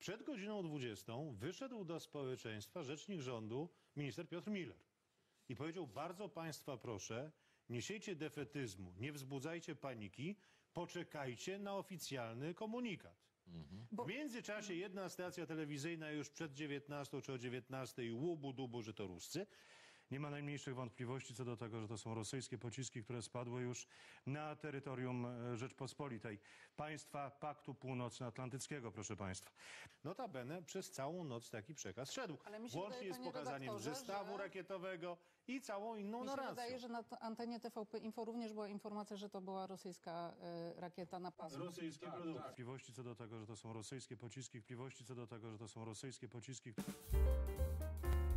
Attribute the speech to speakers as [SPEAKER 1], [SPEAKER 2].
[SPEAKER 1] Przed godziną 20 wyszedł do społeczeństwa rzecznik rządu, minister Piotr Müller. I powiedział: bardzo państwa proszę, nie siejcie defetyzmu, nie wzbudzajcie paniki, poczekajcie na oficjalny komunikat. W międzyczasie jedna stacja telewizyjna już przed 19 czy o 19 łubu-dubu, że to Ruscy. Nie ma najmniejszych wątpliwości co do tego, że to są rosyjskie pociski, które spadły już na terytorium Rzeczpospolitej. Państwa Paktu Północnoatlantyckiego, proszę państwa. Notabene przez całą noc taki przekaz szedł. Łącznie z pokazaniem zestawu rakietowego i całą inną narracją.
[SPEAKER 2] Mi się wydaje, że na antenie TVP Info również była informacja, że to była rosyjska rakieta na pasku.
[SPEAKER 1] Rosyjskie produkty. Wątpliwości co do tego, że to są rosyjskie pociski, wątpliwości co do tego, że to są rosyjskie pociski.